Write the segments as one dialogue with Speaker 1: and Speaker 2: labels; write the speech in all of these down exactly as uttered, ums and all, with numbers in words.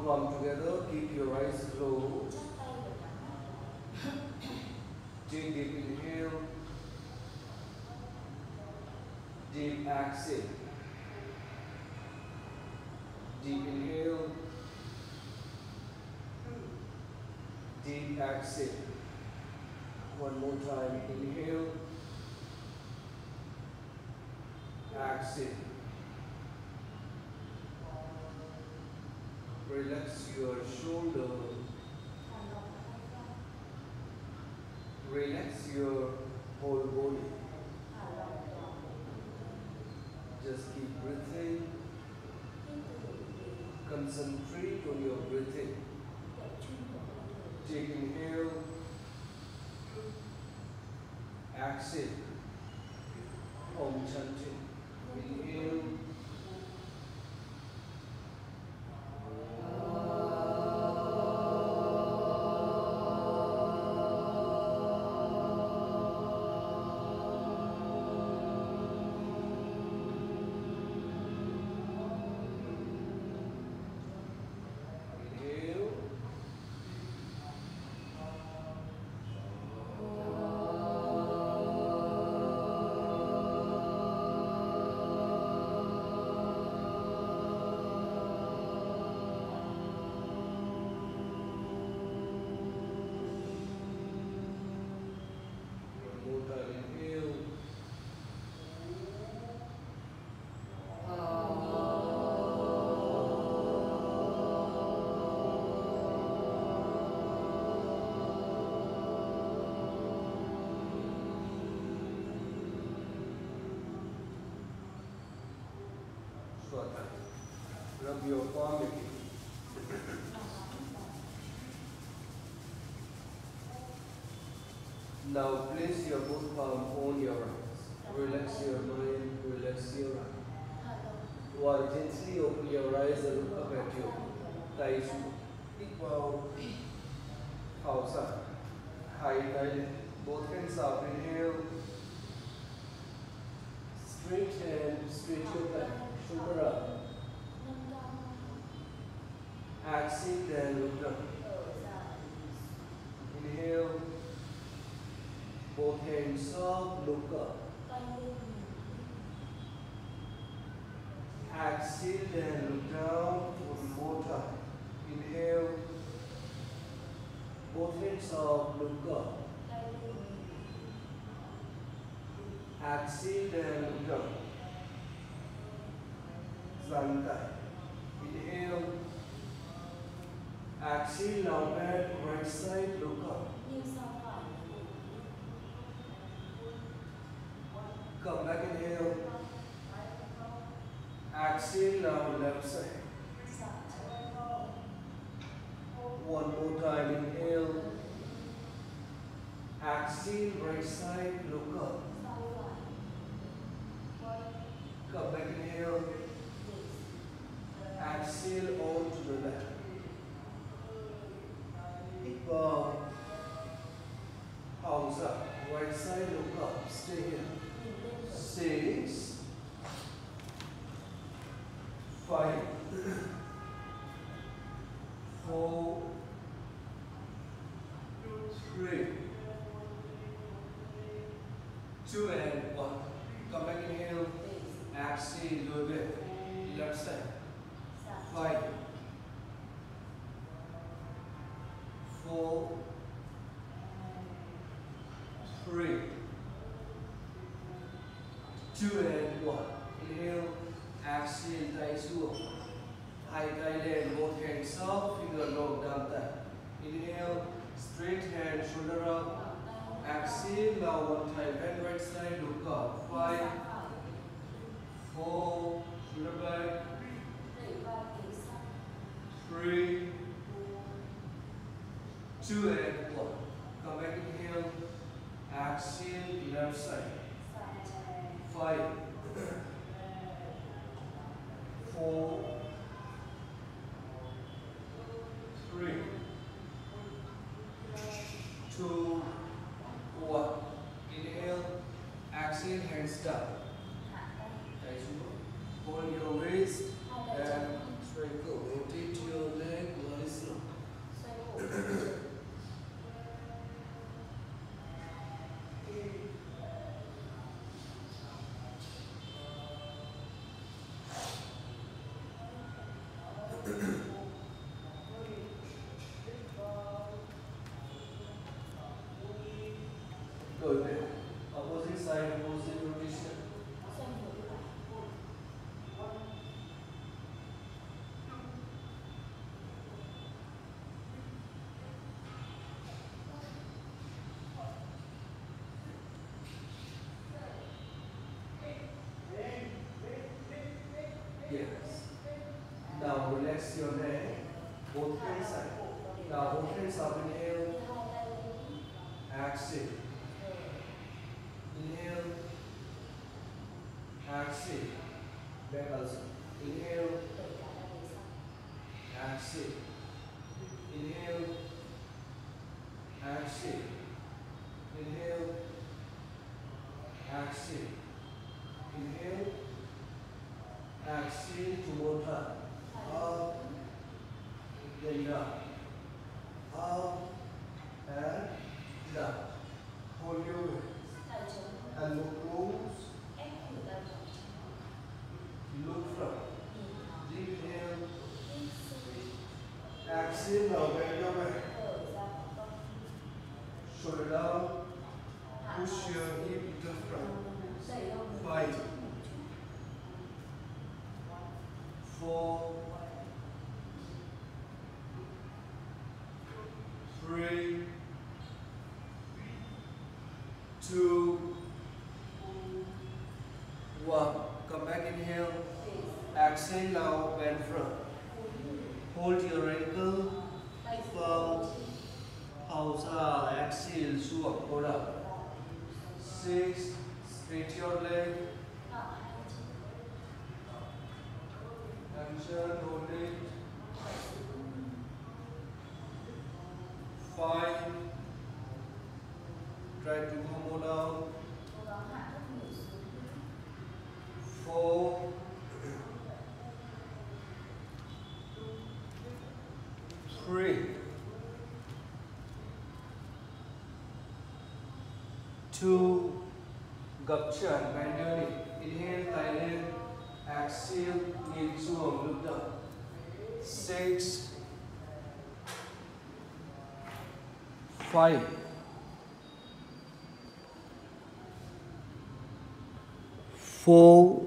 Speaker 1: palm together. Keep your eyes closed. Take deep inhale. Deep exhale. Deep inhale. Deep exhale. One more time. Inhale. Exhale. Relax your shoulder. Relax your whole body. Just keep breathing. Concentrate on your breathing. Take inhale. Exhale. Om chanting. Inhale. Rub your palm again. Now place your both palm on your eyes. Relax your mind, relax your eyes. While gently open your eyes and look up at your thighs. Equal outside. High guided. Both hands up. Inhale. Straight hand, straight your back. Shoulder up. Exhale, then look down. Inhale. Both hands up, look up. Exhale, then look down. One more time. Inhale. Both hands up, look up. Exhale, then look down. Santai. Inhale. Exhale, now back, right side, look up. Come back, inhale. Exhale, now left side. One more time, inhale. Exhale, right side, look up. Come back, inhale. Exhale, on to the left. Equal. House up. Right side, look up. Stay here. Six. Five. Four. Three. Two and one. Come back, inhale. Exhale, go back. Left side. Five. Four. Three. Two and one. Inhale. Exhale, thighs low. High guided, both hands up, finger low down that. Inhale. Straight hand, shoulder up. Exhale, now one time, hand right side, look up. Five. Four. Shoulder back. Three. Two and one. Come back, inhale. Exhale, left side. Five. Four. Three. Two. One. Inhale. Exhale, hands down. Hold your waist and circle. Rotate your leg. Yes. Now relax your neck, both hands side. Now both hands up, inhale, exhale. Inhale, exhale. Back also. Inhale, exhale. Inhale, exhale. Inhale, exhale. Inhale, exhale. Two more times. Up, then down. Up and down. Hold your hands and look close. Look front. Deep inhale. Exhale. Now bend your back. Shoulder down. Push your hip to the front. Five, four, three, two, one. Come back, inhale. Exhale, now bend front. Hold your ankle. Firm. Pause. Exhale, xuống. Hold up. Six. Straight your leg. Action, hold it. Five. Try to go more down. Four. Three. Two. Gập chân, bend your knee. Inhale, thigh lên. Exhale, nhìn xuống, look down. Six. Five. Four.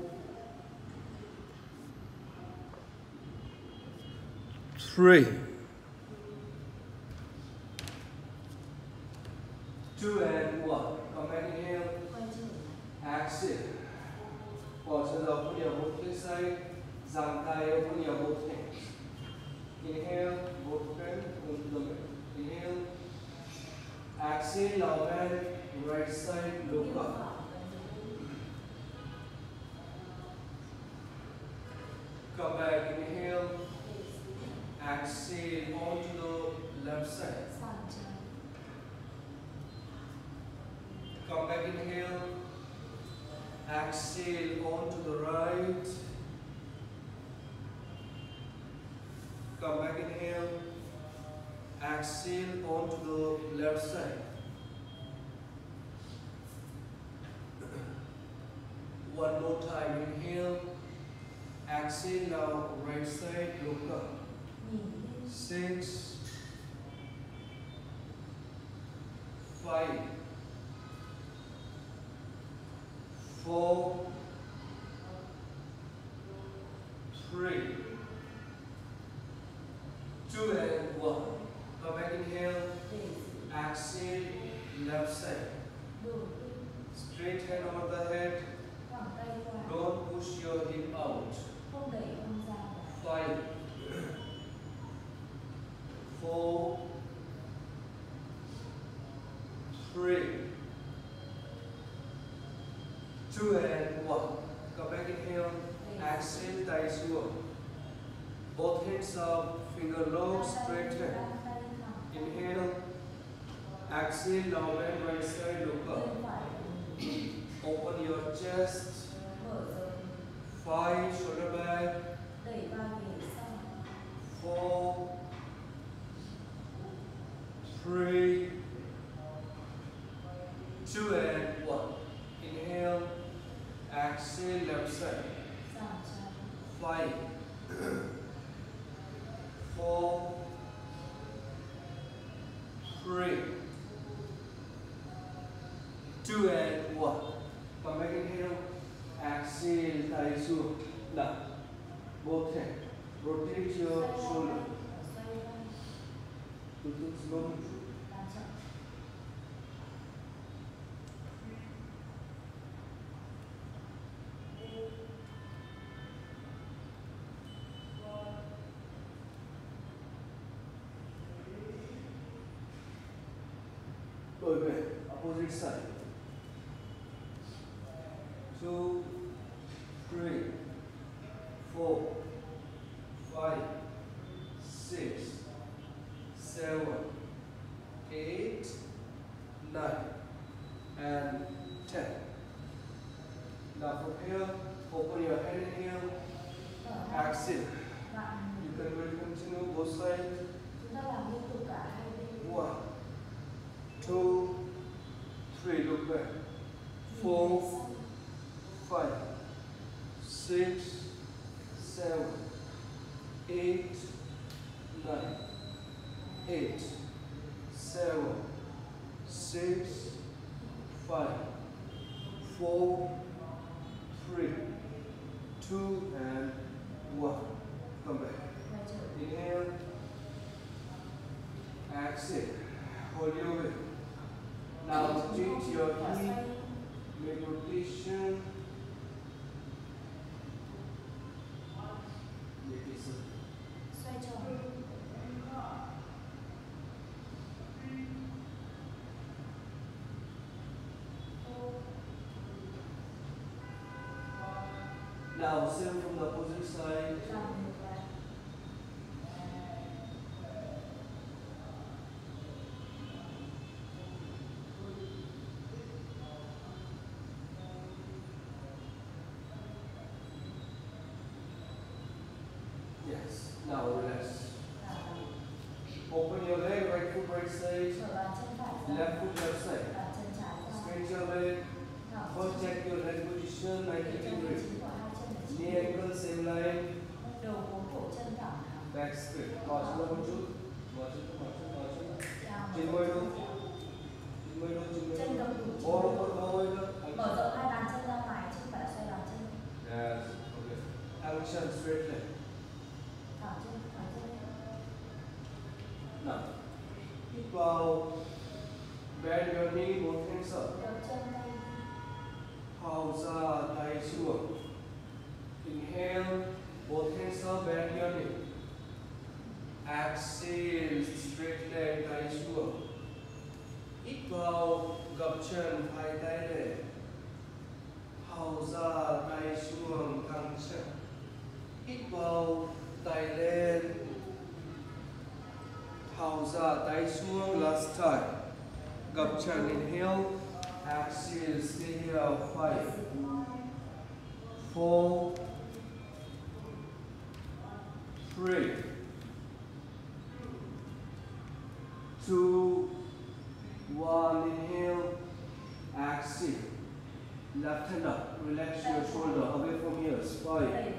Speaker 1: Three. Two and one. Come back, inhale. Exhale. Pause and open your both side. Zantai, open your both hands. Inhale, both hands, open the middle. Inhale. Exhale, now bend. Right side, look up. Come back, inhale. Exhale, onto the left side. Come back, inhale. Exhale, onto the right. Come back, inhale. Exhale, onto the left side. One more time, inhale. Exhale, now right side, look up. Six. Five. Four, three, two and one. Come back, inhale. Exhale, left side. Straight hand over the head. Don't push your hip out. Five, four, three, two and one. Come back, inhale. Exhale, thigh xuống. Both hands up, finger low, straight hand. Inhale. Exhale, now bend right side, look up. Open your chest. Five, shoulder back. Four, three, two and one. Inhale. Exhale, left side. Five, four, three, two and one. Come back, inhale. Exhale, thigh xuống. Now, both hands. Rotate your shoulder. Do things slowly. way, opposite side. Two, three, four, five, six, seven, eight, nine, and ten. Now from here, open your hand here, exhale. You can will continue both sides. One, two, three, look back. Four, five, six, seven, eight, nine, eight, seven, six, five, four, three, two, and one. Come back. Inhale. Exhale. Hold your weight. Now change your knee. Make rotation. Now same from the opposite side. Yes. Now relax. Open your leg, right foot right side, left foot left side. Straight your leg. First check your leg position, ninety degrees. Knee ankle same line. Back straight. Ngồi xuống một chút. Ngồi xuống, ngồi xuống, ngồi xuống. Trên môi luôn. Trên môi luôn, trên môi luôn. Môi luôn, môi luôn.
Speaker 2: Mở rộng hai bàn chân ra ngoài chứ không phải xoay bàn chân.
Speaker 1: Yes. Okay. Action straight leg.
Speaker 2: Thẳng chân, thẳng chân.
Speaker 1: Now, hít vào. Bend your knee, both hands up. Thao ra, tay xuống. Inhale, both hands up, bend your knee. Exhale, straight leg, tay xuống. Hít vào, gập chân, hai tay lên. Thao ra, tay xuống, thẳng chân. Hít vào, tay lên. Thao ra, tay xuống, last time. Gập chân, inhale. Exhale, stay here, five, four, three, two, one, inhale, exhale, left hand up, relax your shoulder away from ears, five,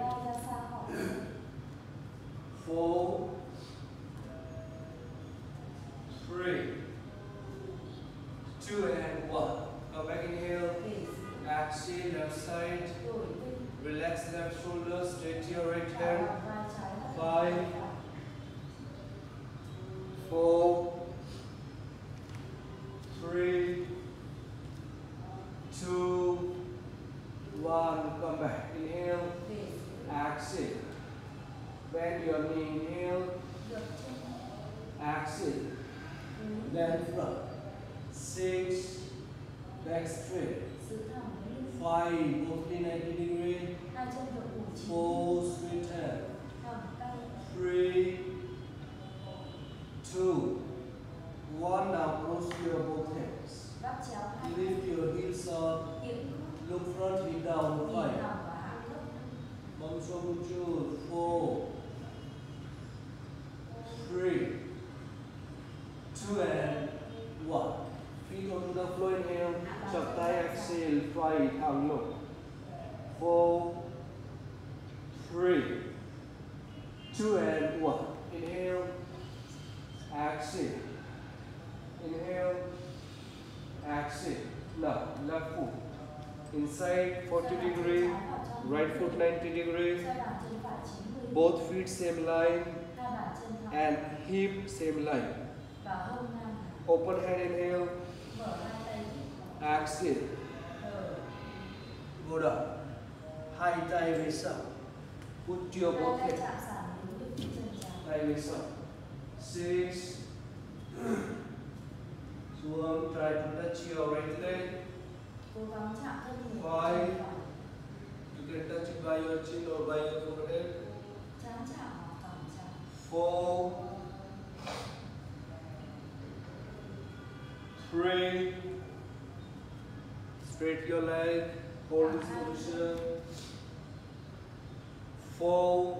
Speaker 1: four, three, two, and one. Go back, inhale, exhale, left side, relax left shoulder, straight your right hand, five, four, three, two, one, come back, inhale, exhale, bend your knee, inhale, exhale, left front, six, back straight, five, both knee ninety degree, four, straight hand, three, two, one, now close your both hands, lift your heels up, look front, hip down, five, bấm xuống một chút, four, three, two, and one. Feet onto the floor, inhale, chập tay, exhale, five, thẳng lưng, four, three, two, and one. Inhale, exhale, inhale, exhale. Now, left foot inside forty degree, right foot ninety degree, both feet same line, and hip same line. Open hand, inhale, exhale, go down, hai tay về sau, put your both hands, tay về sau, six, Xuống, try to touch your right leg.
Speaker 2: Cố gắng chạm thân người
Speaker 1: Five.
Speaker 2: chân phải.
Speaker 1: You can touch it by your chin or by your forehead.
Speaker 2: Trán chạm vào cẳng trán.
Speaker 1: Four. Three. Straight your leg. Hold this position. Four.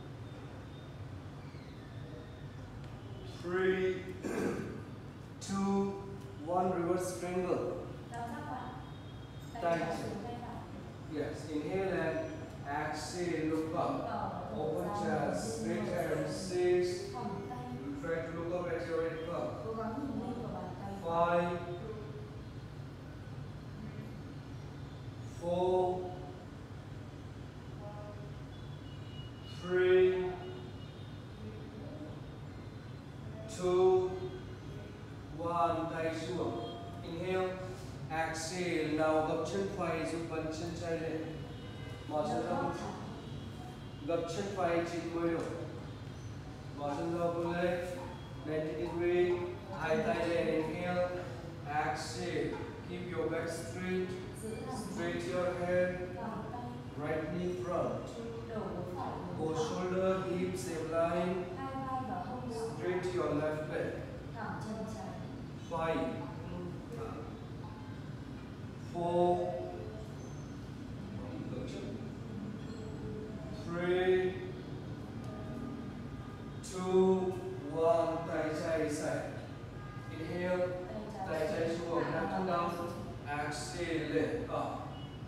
Speaker 1: Three. Two. One. Reverse triangle.
Speaker 2: Đau thắt lại. Tay
Speaker 1: Tay.
Speaker 2: trái xuống tay phải.
Speaker 1: Yes. Inhale and exhale. Look up. Open chest. Straight hand. Six.
Speaker 2: Thòng tay.
Speaker 1: You try to look up at your right cup.
Speaker 2: Cố gắng nhìn lên vào bàn tay.
Speaker 1: Five. Four. Three. Two. One. Tay xuống. Inhale. Exhale. Now gập chân phải giúp bật chân trái lên. Mở chân ra. Gập chân phải chỉ mười độ. Mở chân ra vô lên. ninety degree. Hai tay lên. Inhale. Exhale. Keep your back straight.
Speaker 2: Giữ thẳng.
Speaker 1: Straight your head.
Speaker 2: Vòng tay.
Speaker 1: Right knee front.
Speaker 2: Đầu gối phải.
Speaker 1: Go shoulder, hip, same line.
Speaker 2: Hai vai và hông đảo.
Speaker 1: Straight your left leg.
Speaker 2: Thẳng chân trái.
Speaker 1: Five. Four. Three. Two. One. Tay trái side. Inhale. Tay trái xuống. Nắm chân down. Exhale. Lên. Up.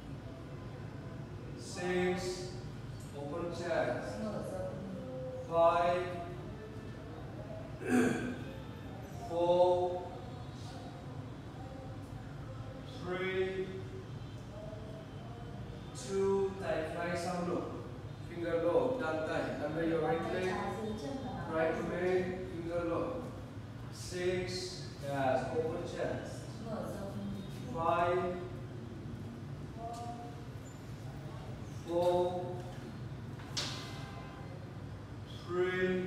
Speaker 1: Six. Open chest.
Speaker 2: Mở rộng.
Speaker 1: Five. Four. Three. Two. Tay phải sau lưng. Finger low. Đặt tay. Under your right
Speaker 2: Tay
Speaker 1: leg.
Speaker 2: trái dưới chân và nắm
Speaker 1: Right
Speaker 2: tay.
Speaker 1: leg. Finger low. Six. Yes. Open chest.
Speaker 2: Mở rộng.
Speaker 1: Five. Four. Three.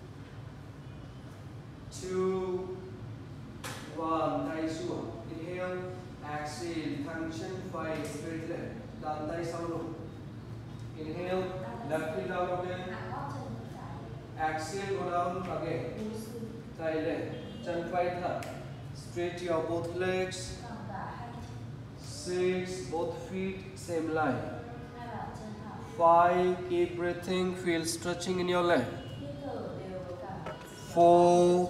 Speaker 1: Two. One. Tay xuống. Inhale. Exhale. Thẳng chân phải straight leg. Đặt tay sau lưng. Inhale. Left knee down again.
Speaker 2: Hạ gót chân trái.
Speaker 1: Exhale. Go down again.
Speaker 2: Cúi xuống.
Speaker 1: Tay lên. Chân phải thẳng. Straight your both legs.
Speaker 2: Thẳng cả hai chân.
Speaker 1: Six. Both feet same line.
Speaker 2: Hai bàn chân thẳng.
Speaker 1: Five. Keep breathing. Feel stretching in your leg.
Speaker 2: Hít thở đều cả.
Speaker 1: Four.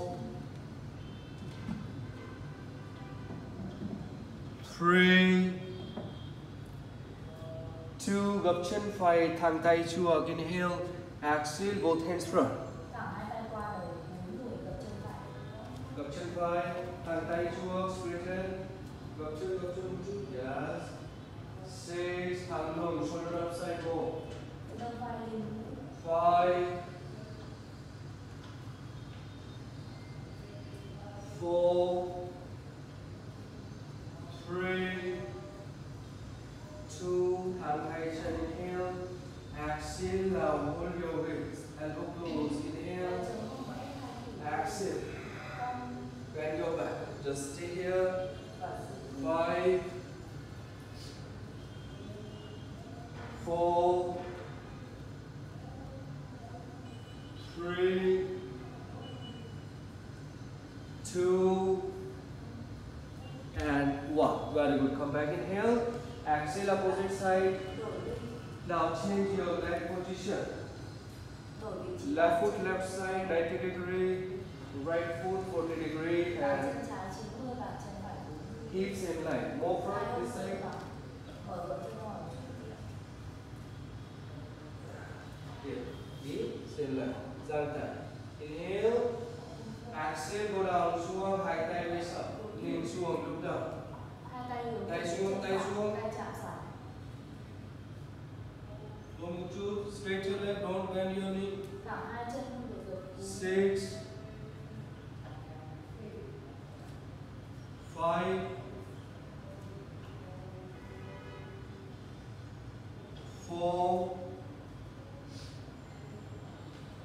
Speaker 1: Three. Two. Gập chân phải thẳng tay chuộc. Inhale. Exhale. Both hands front.
Speaker 2: Thẳng hai tay qua đầu cúi người gập chân phải.
Speaker 1: Gập chân phải thẳng tay chuộc. Straight hand. Gập chân gập chân một chút. Yes. Six. Thẳng lưng. Shoulder upside bow.
Speaker 2: Nâng vai lên mũi.
Speaker 1: Five. Four. Three. Two. Thẳng hai chân. Inhale. Exhale. Now hold your hips. Elbow close. Inhale.
Speaker 2: Tay chống không có ép hai thử.
Speaker 1: Exhale.
Speaker 2: Cong
Speaker 1: Bend your back. Just stay here.
Speaker 2: và giữ.
Speaker 1: Five. Four. Three. Two. And one. Very good. Come back. Inhale. Exhale. Opposite side.
Speaker 2: Đổi lưng.
Speaker 1: Now change your leg position.
Speaker 2: Đổi vị trí.
Speaker 1: Left foot left side, ninety degree. Right foot forty degree.
Speaker 2: Bàn
Speaker 1: And
Speaker 2: chân trái chín mươi, bàn chân phải bốn mươi.
Speaker 1: hip same line. More
Speaker 2: Hai
Speaker 1: front
Speaker 2: ôm
Speaker 1: this
Speaker 2: chân
Speaker 1: side.
Speaker 2: vào. Mở rộng chân ngồi.
Speaker 1: Here. Hip same line. Giang thẳng. Inhale. Exhale. Go down. Xuống. Hai tay với sập. Nhìn xuống. Look down.
Speaker 2: Hai tay hướng
Speaker 1: Tay
Speaker 2: về
Speaker 1: xuống,
Speaker 2: chân
Speaker 1: tay
Speaker 2: phải,
Speaker 1: xuống.
Speaker 2: tay chạm phải.
Speaker 1: Don't move too. Straight your leg. Don't bend your knee.
Speaker 2: Thẳng hai chân không được gập cúi.
Speaker 1: Six. Five. Four.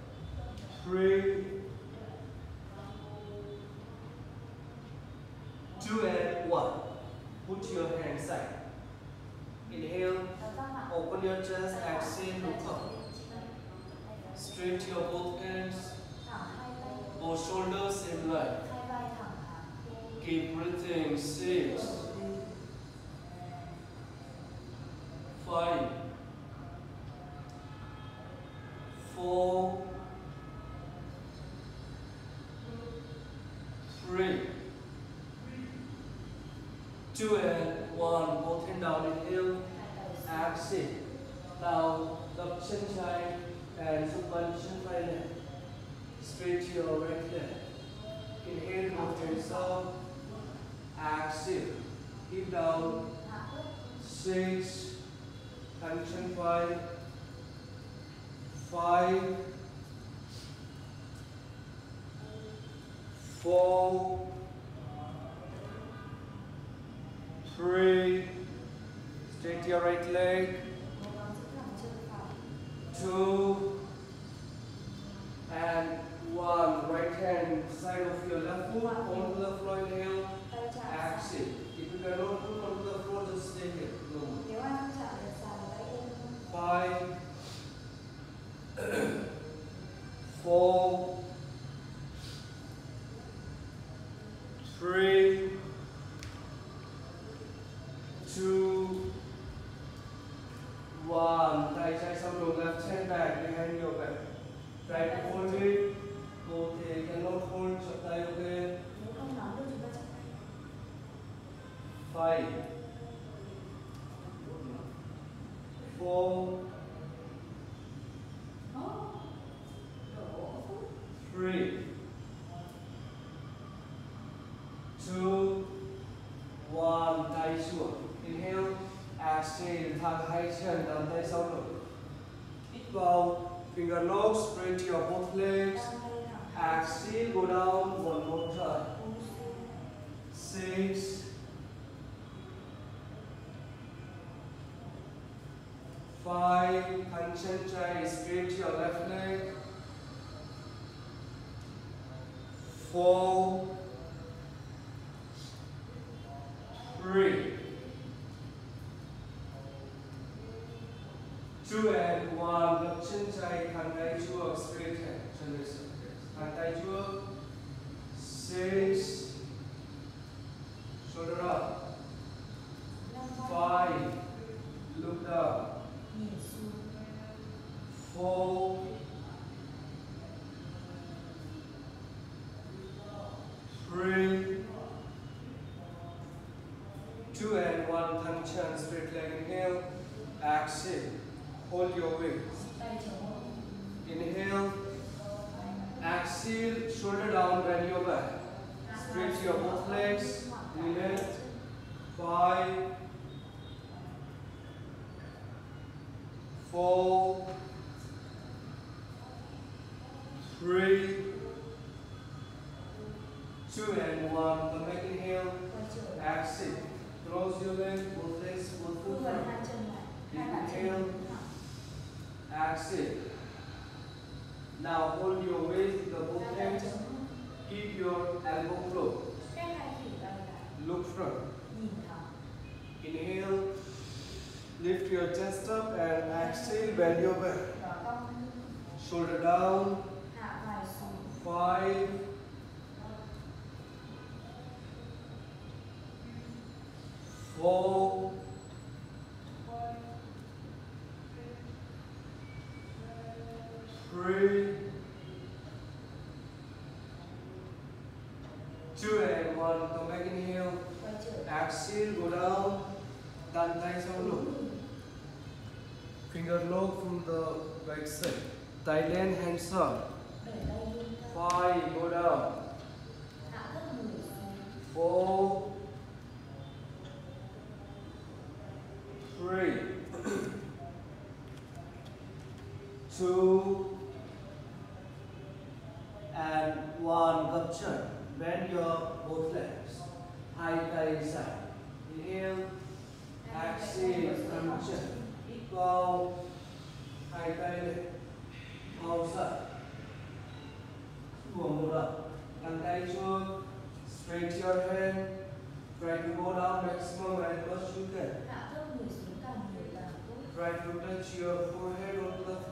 Speaker 1: Three. palm. Straight your both hands.
Speaker 2: thẳng hai tay,
Speaker 1: Both shoulders same line.
Speaker 2: hai vai thẳng hàng.
Speaker 1: Keep breathing. Six, five, four, three, two, and one. Both hand down. Inhale. Exhale. Now, gập chân trái and giúp bắn chân phải left. Straight to your right leg. Inhale, both hands up. Exhale. Keep down. Six. Thẳng chân phải. Five. Four. Three. Straight to your right leg.
Speaker 2: Cố gắng giữ thẳng chân phải.
Speaker 1: Two. And one. Right hand side of your left foot onto the floor. Inhale.
Speaker 2: Tay chạm sàn.
Speaker 1: Exhale. If you cannot put onto the floor, just stay here. No more.
Speaker 2: Nếu ai không chạm được sàn, tay ôm.
Speaker 1: Five. Four. Three. Two. One. Tay trái sau đầu, left hand back behind your back. Try to hold it. Okay, cannot hold, chop tay, okay.
Speaker 2: Nếu không nắm được chúng ta chạm tay.
Speaker 1: Five, four, three, two, one. Tay xuống. Inhale, exhale. Thẳng hai chân, nắm tay sau lưng. Hít vào. Finger locks, straight your both legs.
Speaker 2: Tay thẳng.
Speaker 1: Exhale, go down one more time.
Speaker 2: Ôm xuống.
Speaker 1: Six, five, thẳng chân trái, straight to your left leg. Four, three, two, and one. Gập chân trái, thẳng tay chuột, straight hand, chân lên sườn. Thẳng tay chuột. Six, shoulder up.
Speaker 2: Năm vai.
Speaker 1: Five, look down.
Speaker 2: Nhìn xuống.
Speaker 1: Four, three, two, and one. Thẳng chân, straight leg. Inhale, exhale. Hold your weight.
Speaker 2: Tay chống ôm.
Speaker 1: Inhale, exhale, shoulder down, bend your back. Straight your both legs. Inhale, five, four, three, two, and one. Come back, inhale,
Speaker 2: Quay trở lại.
Speaker 1: exhale. Cross your legs, both legs, both
Speaker 2: Thu
Speaker 1: foot
Speaker 2: gần
Speaker 1: front.
Speaker 2: hai chân lại. Hai bàn chân
Speaker 1: Inhale.
Speaker 2: đứng thẳng.
Speaker 1: Exhale. Now hold your waist with the both
Speaker 2: Hai tay
Speaker 1: hands.
Speaker 2: chống ôm.
Speaker 1: Keep your elbow close.
Speaker 2: Cách hai khuỷu tay lại.
Speaker 1: Look front.
Speaker 2: Nhìn thẳng.
Speaker 1: Inhale. Lift your chest up and exhale. Bend your back.
Speaker 2: Và cong lưng.
Speaker 1: Shoulder down.
Speaker 2: Hạ vai xuống.
Speaker 1: Five, four, three, two, and one. Come back, inhale.
Speaker 2: Quay trở lại.
Speaker 1: Exhale, go down. Tan tay sau lưng. Finger lock from the right side. Thailand hands up.
Speaker 2: Đẩy tay lưng ra.
Speaker 1: Five, go down.
Speaker 2: Hạ thấp người xuống.
Speaker 1: Four, three, two, and one. Gập chân. Bend your both legs. Hai tay side. Inhale. Exhale. Thẳng chân. Hít vào. Hai tay lên. Outside. Buông một lần. Thẳng tay chuột. Straight your hand. Try to go down maximum as much you can.
Speaker 2: Hạ thấp người xuống càng nhiều càng tốt.
Speaker 1: Try to touch your forehead onto the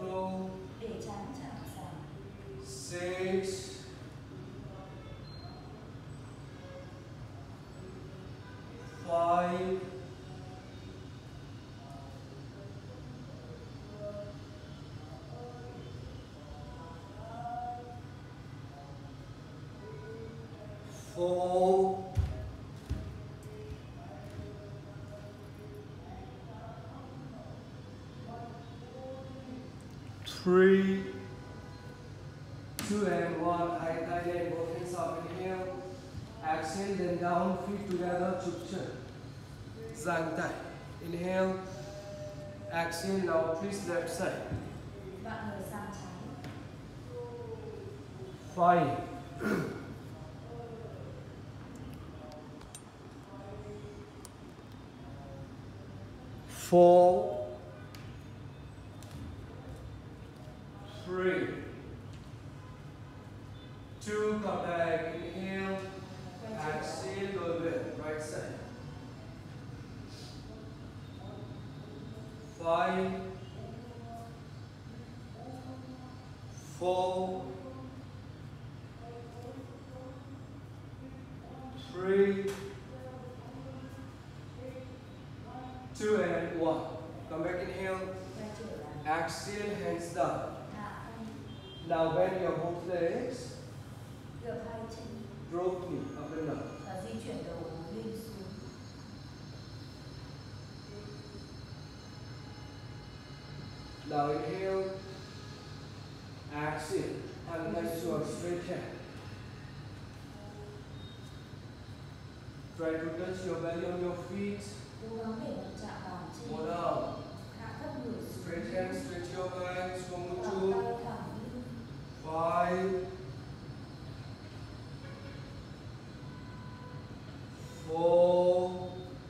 Speaker 1: four, three, two and one. High Thailand, both hands up, inhale. Exhale, then down, feet together, chukcha. Giang Tai. Inhale. Exhale, now twist left side.
Speaker 2: Vặn người sang trái.
Speaker 1: Five. Four. Three. Two, come back, inhale. Exhale, go back, right side. Five. Four. Three. Two and one. Come back, inhale.
Speaker 2: Quay trở lại.
Speaker 1: Exhale, hands down.
Speaker 2: Hạ tay.
Speaker 1: Now bend your both legs.
Speaker 2: Gập hai chân.
Speaker 1: Drop knee up and down.
Speaker 2: Và di chuyển đầu lên xuống.
Speaker 1: Now inhale. Exhale. Unless you are straight hand. Try to touch your belly on your feet.
Speaker 2: Cố gắng để nó chạm vào chân.
Speaker 1: More down.
Speaker 2: Hạ thấp người xuống.
Speaker 1: Straight hands, straight your legs. One more,
Speaker 2: Thẳng
Speaker 1: two.
Speaker 2: tay thẳng lưng.
Speaker 1: Five. Four.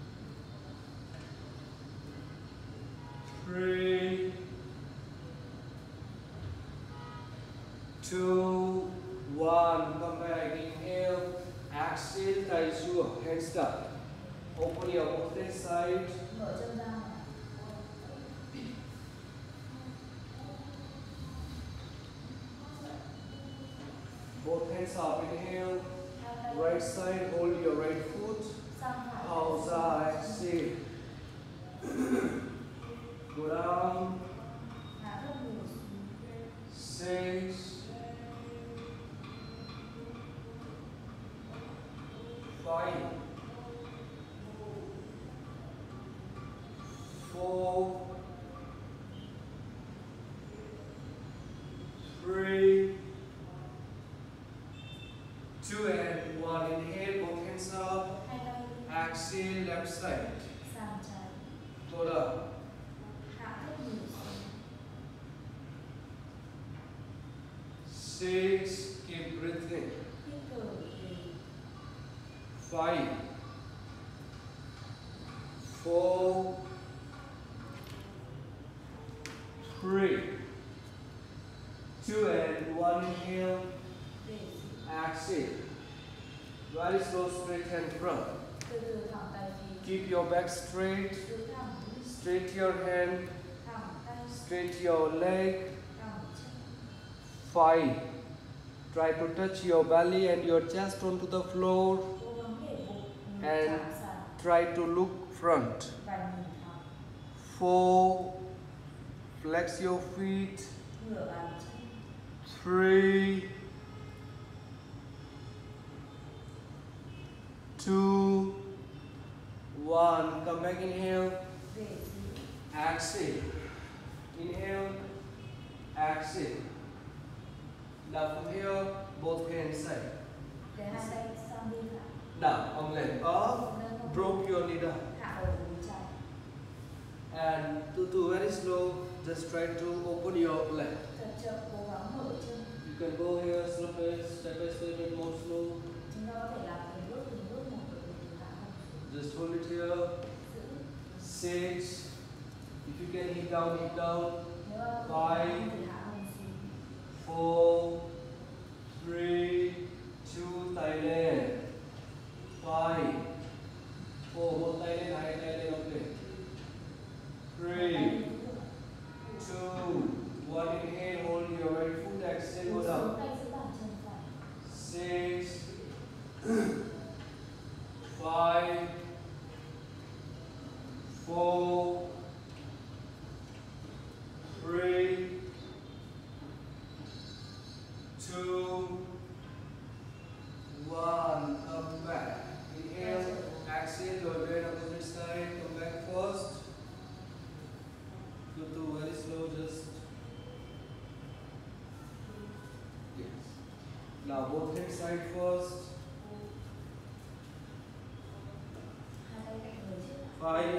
Speaker 1: Three. Two. One. Come back. Inhale. Exhale. Thigh sure. Hands down. Open your both side.
Speaker 2: Mở chân ra này.
Speaker 1: Both hands up. Inhale.
Speaker 2: Hai tay.
Speaker 1: Right side. Hold your right foot.
Speaker 2: Sang phải.
Speaker 1: Pausa. Exhale. Go down.
Speaker 2: Hạ thấp người xuống.
Speaker 1: Six. Five. Four. Three. Two and one. Inhale, both hands up.
Speaker 2: Hai tay.
Speaker 1: Exhale, left side.
Speaker 2: Sang trái.
Speaker 1: Go down.
Speaker 2: Hạ thấp người xuống.
Speaker 1: Six. Keep breathing.
Speaker 2: Hít thở về.
Speaker 1: Five. Four. Three. Two and one. Inhale.
Speaker 2: Để
Speaker 1: Exhale. Very slow, straight and front.
Speaker 2: từ từ thẳng tay phía.
Speaker 1: Keep your back straight.
Speaker 2: Giữ thẳng lưng.
Speaker 1: Straight your hand.
Speaker 2: Thẳng tay.
Speaker 1: Straight your leg.
Speaker 2: Thẳng chân.
Speaker 1: Five. Try to touch your belly and your chest onto the floor.
Speaker 2: Cố gắng để bụng mình
Speaker 1: And
Speaker 2: chạm sàn
Speaker 1: try to look front.
Speaker 2: và nhìn thẳng.
Speaker 1: Four. Flex your feet.
Speaker 2: Ngửa bàn chân.
Speaker 1: Three. Two. One. Come back, inhale.
Speaker 2: Về dưới.
Speaker 1: Exhale. Inhale. Exhale. Now from here, both hands side.
Speaker 2: Để hai tay sang bên phải.
Speaker 1: Down, on leg up.
Speaker 2: Nâng hông.
Speaker 1: Drop your knee down.
Speaker 2: Hạ đầu gối trái.
Speaker 1: And to do very slow, just try to open your leg.
Speaker 2: Thật chậm cố gắng mở chân.
Speaker 1: You can go here, slow pace, step by step, and more slow.
Speaker 2: Chúng ta có thể làm từng bước từng bước một để mình hạ hông xuống.
Speaker 1: Just hold it here.
Speaker 2: Giữ.
Speaker 1: Six. If you can hit down, hit down.
Speaker 2: Nếu mà không
Speaker 1: Five.
Speaker 2: thì hạ hông xuống.
Speaker 1: Four. Three. Two. Thigh leg. Five. Four. Both thigh leg, high thigh leg, okay. Three. Two. One. Inhale. Hold your right foot. Exhale. Go down.
Speaker 2: Tay giữ bàn chân phải.
Speaker 1: Six. Five. Four. Three. Two. One. Come Now both hand side first.
Speaker 2: hai tay cạnh người trước.
Speaker 1: Five,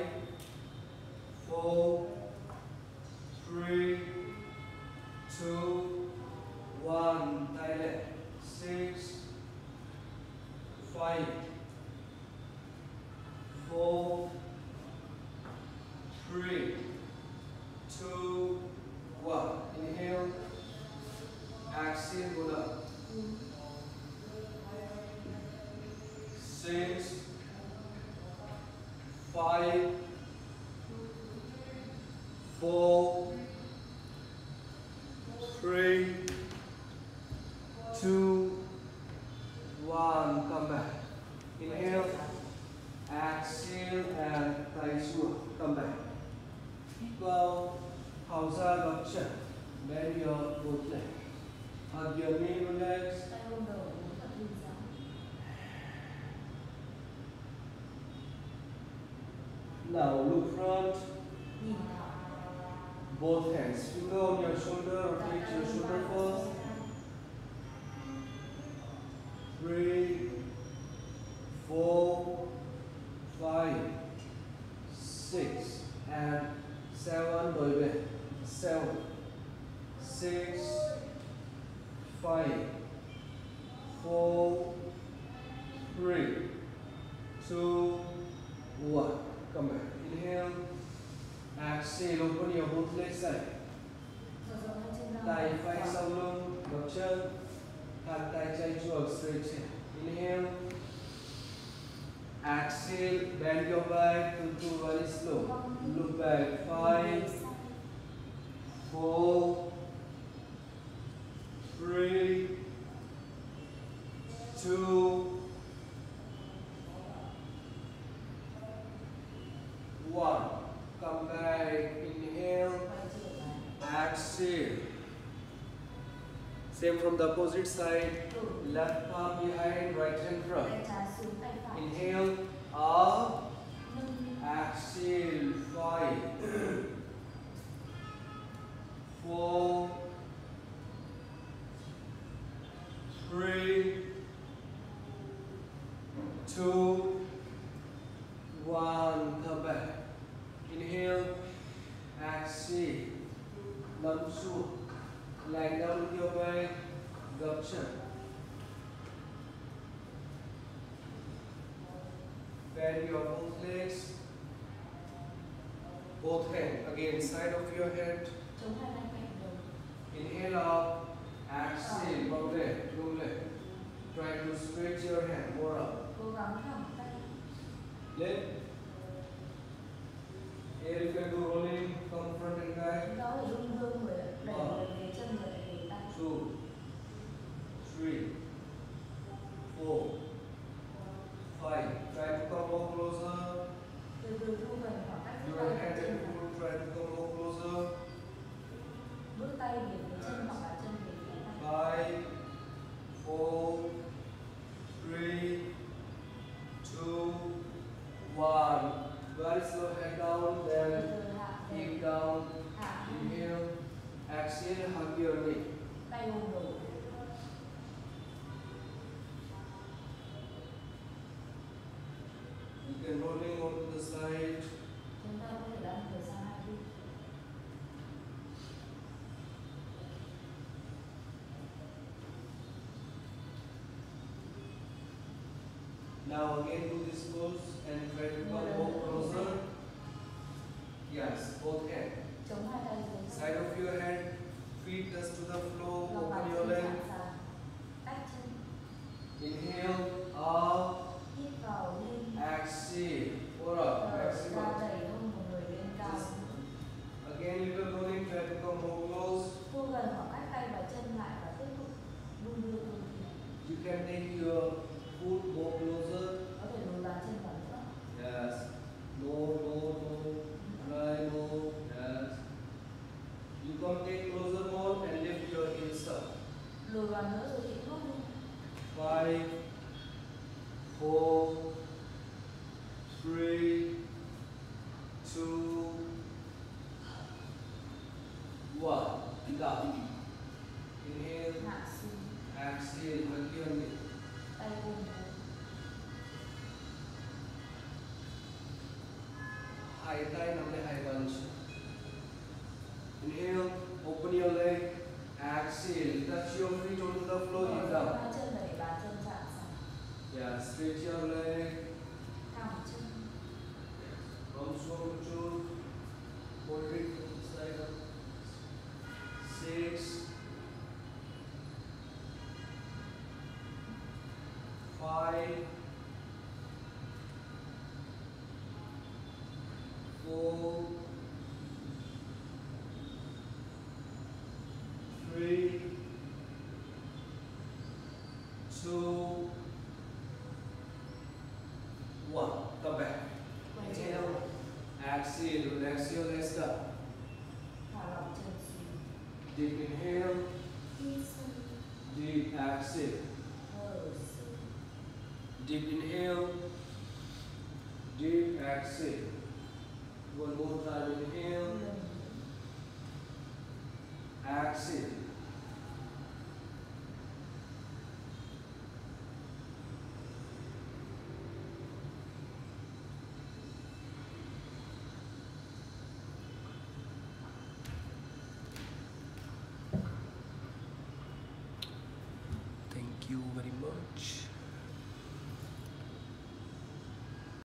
Speaker 1: four, three, two, one. Tay left. Six, five, four, three, two, one. Inhale. Exhale. Go down. Six, five, four, three, two, one. Come back. Inhale, exhale, and tay xuống. Come back. Hít vào, tháo ra gập chân. Bend your both legs. Hug your knee, relax.
Speaker 2: Tay ôm đầu, uống thật thư giãn.
Speaker 1: Now look front.
Speaker 2: Nhìn thẳng.
Speaker 1: Both hands. Finger on your shoulder. Rotate your shoulder first. Three, four, five, six, and seven. Đổi về. Seven, six, five, four, three, two, one. Come back. Inhale. Exhale. Open your both legs side.
Speaker 2: Mở rộng hai chân ra.
Speaker 1: Tay phay sau lưng, gập chân. Hand tay chay chuột, straight chin. Inhale. Exhale. Bend your back to do very slow. Look back. Five, four, three, two, one. Come back. Inhale.
Speaker 2: Quay trở lại.
Speaker 1: Exhale. Same from the opposite side.
Speaker 2: Ừ.
Speaker 1: Left palm behind, right hand front.
Speaker 2: Tay trái xuống, tay phải.
Speaker 1: Inhale. Up.
Speaker 2: Nâng.
Speaker 1: Exhale. Five, four, three, two, one. Come back. Inhale. Exhale. Nằm xuống. Lie down with your back. Gập chân. Bend your both legs. Both hands again side of your head.
Speaker 2: Chống hai tay cạnh đầu.
Speaker 1: Inhale up. Exhale. Come left. Go left. Try to stretch your hand more up.
Speaker 2: Cố gắng thẳng tay.
Speaker 1: Left. Here you can do rolling from front and back.
Speaker 2: Đó là rung rung người đẩy
Speaker 1: Ờ.
Speaker 2: người về chân và đẩy về tay.
Speaker 1: Two, three, four, five. Try to come more closer.
Speaker 2: Từ từ thu gần khoảng cách giữa
Speaker 1: Your
Speaker 2: tay
Speaker 1: hand
Speaker 2: và chân.
Speaker 1: and foot. Try to come more closer.
Speaker 2: Bước tay về phía chân hoặc là chân về phía tay.
Speaker 1: Five, four, three, two, one. Very slow. Head down.
Speaker 2: Từ
Speaker 1: Then
Speaker 2: từ hạ về.
Speaker 1: hip down.
Speaker 2: Hạ.
Speaker 1: Inhale. Exhale. Hug your knee.
Speaker 2: Tay ôm đầu.
Speaker 1: You can rolling onto the side.
Speaker 2: Chúng ta có thể lăn người sang hai bên.
Speaker 1: Now again do this pose and try to come more closer. Yes, both hands.
Speaker 2: Chống hai tay dưới.
Speaker 1: Side of your head, feet touch to the floor,
Speaker 2: Lòng bàn
Speaker 1: open your
Speaker 2: chân
Speaker 1: leg.
Speaker 2: chạm sàn. Tách chân.
Speaker 1: Inhale, up,
Speaker 2: Hít vào lên.
Speaker 1: exhale. Four up,
Speaker 2: Thở ra
Speaker 1: maximum.
Speaker 2: đẩy hông của người lên cao.
Speaker 1: Just again little rolling, try to come more close.
Speaker 2: Thu gần khoảng cách tay và chân lại và tiếp tục đung đưa cơ thể.
Speaker 1: You can take your foot more closer.
Speaker 2: Có thể lùi bàn chân vào nữa.
Speaker 1: Yes. No, no, no. Try no. Yes. You come take closer more and lift your heels up.
Speaker 2: Lùi vào nữa rồi thì thốt lên.
Speaker 1: Five, four, three, two, one. Down. Inhale.
Speaker 2: Hạ xuống.
Speaker 1: Exhale, again.
Speaker 2: tay buông xuống.
Speaker 1: Hai tay nắm lấy hai bàn chân. Inhale, open your leg. Exhale, touch your feet onto the floor,
Speaker 2: Mở
Speaker 1: hip
Speaker 2: rộng
Speaker 1: down.
Speaker 2: hai chân và để bàn chân chạm sàn.
Speaker 1: Yeah, stretch your leg.
Speaker 2: Thẳng chân.
Speaker 1: Come slow to hold it from the side up. Six, five, four, three, two, one. Come back.
Speaker 2: Quay trở
Speaker 1: Inhale.
Speaker 2: lại.
Speaker 1: Exhale, relax your legs up.
Speaker 2: Thả lỏng chân xuống.
Speaker 1: Deep inhale,
Speaker 2: Hít sâu.
Speaker 1: deep exhale.
Speaker 2: Thở sâu.
Speaker 1: Deep inhale, deep exhale. One more time, inhale,
Speaker 2: Lần.
Speaker 1: exhale. Thank you very much.